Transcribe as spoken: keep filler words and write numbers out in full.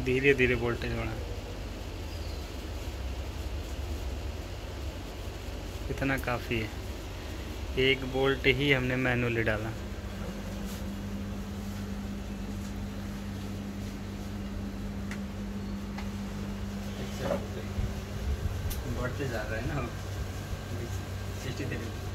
धीरे धीरे वोल्टेज बढ़ा। इतना काफ़ी है, एक वोल्ट ही हमने मैनुअली डाला। बढ़ते जा रहा है ना सिक्सटी थ्री।